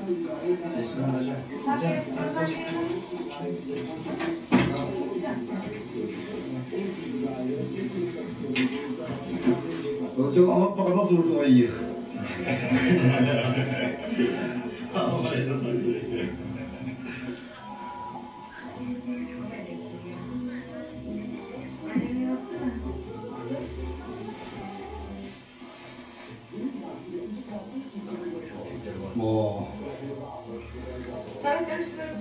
Çok anlatmadan nasıl vurdun ayıyı? Sen sarışınları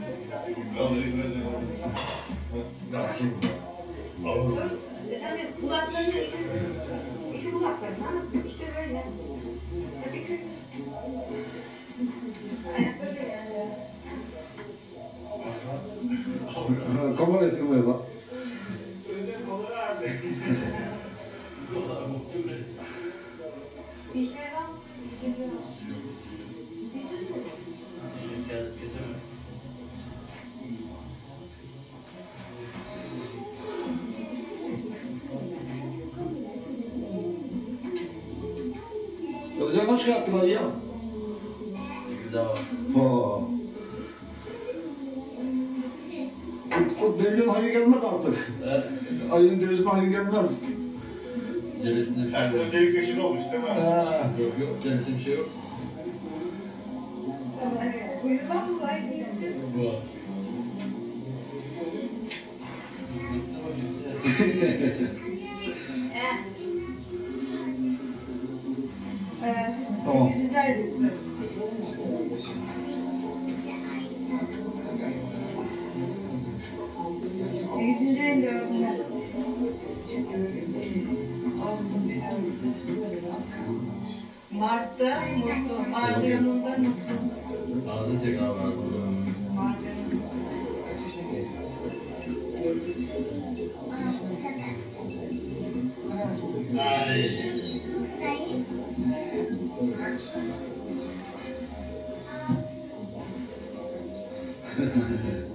sen de kulaklarını iki kulaklarını ha? İşte böyle. Hadi kırmızı. Ayakta da yani. Kamera eskimeye lan. Bir şey var. Bir şey var. Özel kaç yaptın ayı ya? 8 daha var. O devletin hayır gelmez artık. Ayının derisine hayır gelmez. Ceresinde bir şey Her yok. türlü delik deşik olmuş değil mi? Yok yok, ceresinde bir şey yok. Buyurdan mı var? Bu var. Tamam. 8. ayda kızım. Sekizinci ayın dördünde. Mart'ta mutlu. Mart'ta yanında mutlu. Ağzı çek abi ağzını. Mart'ta Ay.